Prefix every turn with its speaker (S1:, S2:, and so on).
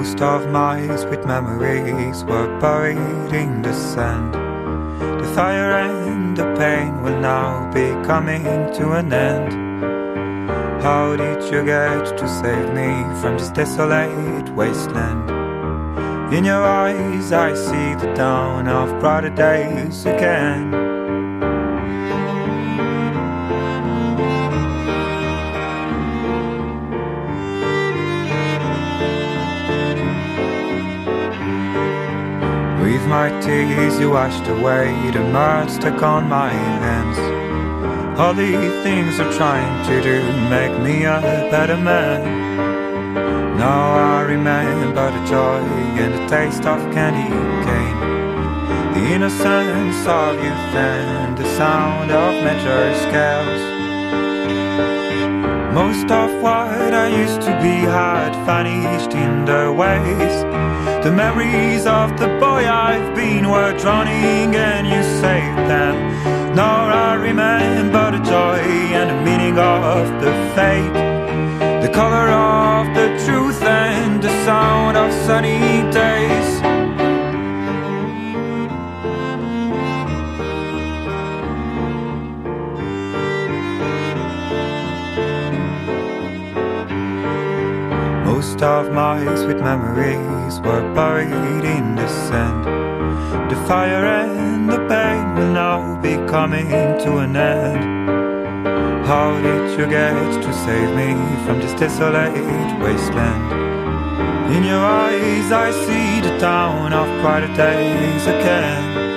S1: Most of my sweet memories were buried in the sand. The fire and the pain will now be coming to an end. How did you get to save me from this desolate wasteland? In your eyes I see the dawn of brighter days again. With my tears you washed away the mud stuck on my hands. All the things you're trying to do make me a better man. Now I remember the joy and the taste of candy cane, the innocence of youth and the sound of major scales. Most of what I used to be had vanished in the waves. The memories of the boy I've been were drowning and you saved them. Now I remember the joy and the meaning of the fate, the color of the truth and the sound of sunny days. Most of my sweet memories were buried in the sand. The fire and the pain will now be coming to an end. How did you get to save me from this desolate wasteland? In your eyes I see the dawn of brighter days again.